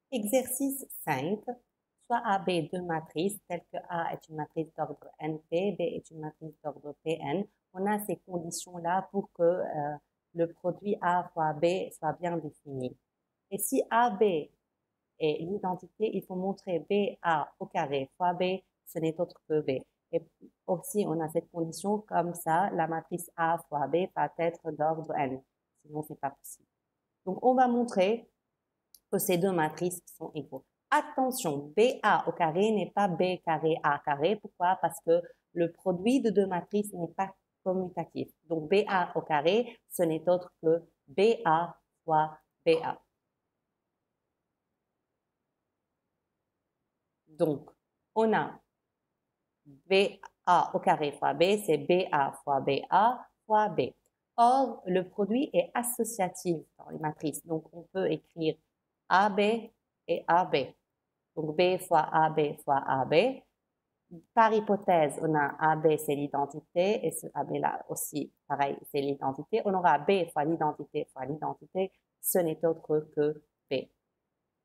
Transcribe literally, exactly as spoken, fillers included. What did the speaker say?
Exercice cinq. Soit A, B, deux matrices, telles que A est une matrice d'ordre N P, B est une matrice d'ordre P N. On a ces conditions-là pour que euh, le produit A fois B soit bien défini. Et si A, B est l'identité, il faut montrer B, A au carré fois B, ce n'est autre que B. Et aussi, on a cette condition, comme ça, la matrice A fois B va être d'ordre N. Sinon, c'est pas possible. Donc, on va montrer que ces deux matrices sont égaux. Attention, B A au carré n'est pas B carré A carré. Pourquoi? Parce que le produit de deux matrices n'est pas commutatif. Donc, B A au carré, ce n'est autre que B A fois B A. Donc, on a B A au carré fois B, c'est B A fois B A fois B. Or, le produit est associatif dans les matrices. Donc, on peut écrire A B et A B. Donc, B fois A B fois A B. Par hypothèse, on a A B, c'est l'identité, et ce A B-là aussi, pareil, c'est l'identité. On aura B fois l'identité fois l'identité, ce n'est autre que B.